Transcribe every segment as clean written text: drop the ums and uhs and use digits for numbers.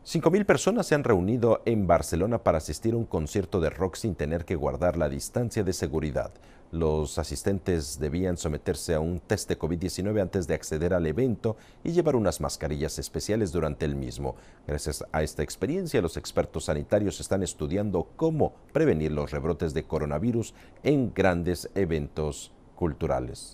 5.000 personas se han reunido en Barcelona para asistir a un concierto de rock sin tener que guardar la distancia de seguridad. Los asistentes debían someterse a un test de COVID-19 antes de acceder al evento y llevar unas mascarillas especiales durante el mismo. Gracias a esta experiencia, los expertos sanitarios están estudiando cómo prevenir los rebrotes de coronavirus en grandes eventos culturales.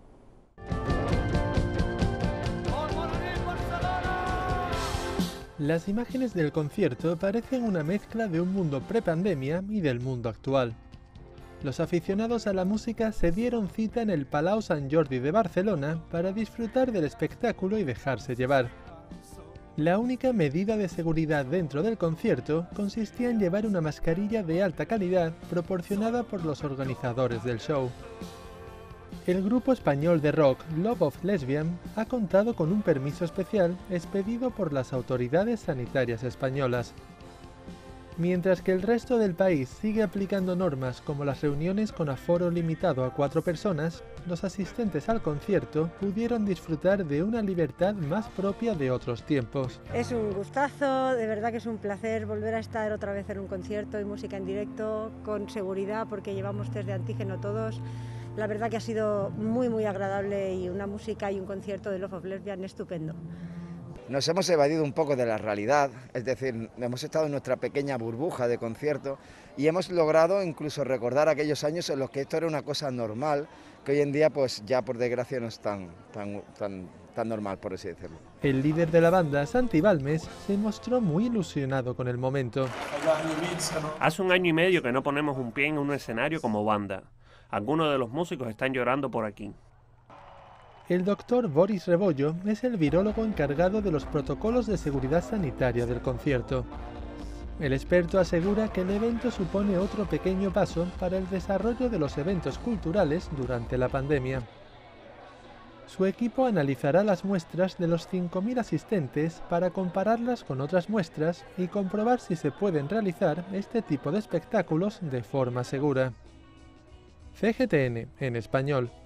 Las imágenes del concierto parecen una mezcla de un mundo prepandemia y del mundo actual. Los aficionados a la música se dieron cita en el Palau Sant Jordi de Barcelona para disfrutar del espectáculo y dejarse llevar. La única medida de seguridad dentro del concierto consistía en llevar una mascarilla de alta calidad proporcionada por los organizadores del show. El grupo español de rock Love of Lesbian ha contado con un permiso especial expedido por las autoridades sanitarias españolas. Mientras que el resto del país sigue aplicando normas como las reuniones con aforo limitado a 4 personas, los asistentes al concierto pudieron disfrutar de una libertad más propia de otros tiempos. Es un gustazo, de verdad que es un placer volver a estar otra vez en un concierto y música en directo, con seguridad porque llevamos test de antígeno todos. La verdad que ha sido muy agradable y una música y un concierto de Love of Lesbian estupendo. Nos hemos evadido un poco de la realidad, es decir, hemos estado en nuestra pequeña burbuja de concierto y hemos logrado incluso recordar aquellos años en los que esto era una cosa normal, que hoy en día pues ya por desgracia no es tan normal, por así decirlo. El líder de la banda, Santi Balmes, se mostró muy ilusionado con el momento. Hace 1 año y medio que no ponemos un pie en un escenario como banda. Algunos de los músicos están llorando por aquí. El doctor Boris Rebollo es el virólogo encargado de los protocolos de seguridad sanitaria del concierto. El experto asegura que el evento supone otro pequeño paso para el desarrollo de los eventos culturales durante la pandemia. Su equipo analizará las muestras de los 5.000 asistentes para compararlas con otras muestras y comprobar si se pueden realizar este tipo de espectáculos de forma segura. CGTN en español.